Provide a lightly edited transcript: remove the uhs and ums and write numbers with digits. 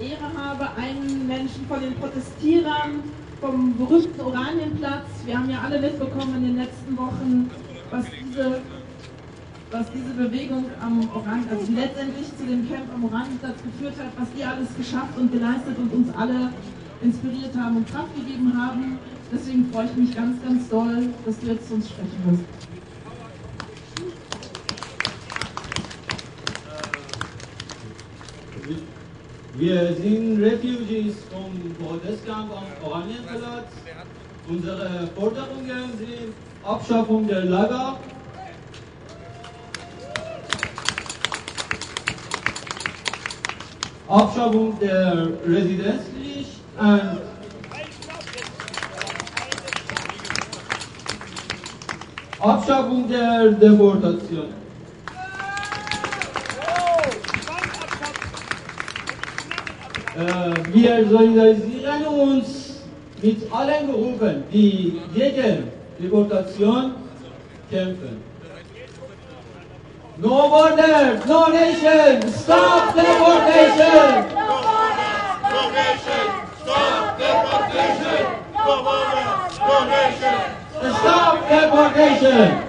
Ehre habe, einen Menschen von den Protestierern vom berühmten Oranienplatz. Wir haben ja alle mitbekommen in den letzten Wochen, was diese Bewegung also die letztendlich zu dem Camp am Oranienplatz geführt hat, was die alles geschafft und geleistet und uns alle inspiriert haben und Kraft gegeben haben. Deswegen freue ich mich ganz, ganz doll, dass du jetzt zu uns sprechen wirst. Wir sind Refugees vom Protestcamp am Oranienplatz. Unsere Forderungen sind Abschaffung der Lager, Abschaffung der Residenzpflicht und Abschaffung der Deportation. Wir solidarisieren uns mit allen Gruppen, die gegen Deportation kämpfen. No border, no nation, stop deportation! No borders, no nation, stop deportation! No borders, no nation! Stop deportation!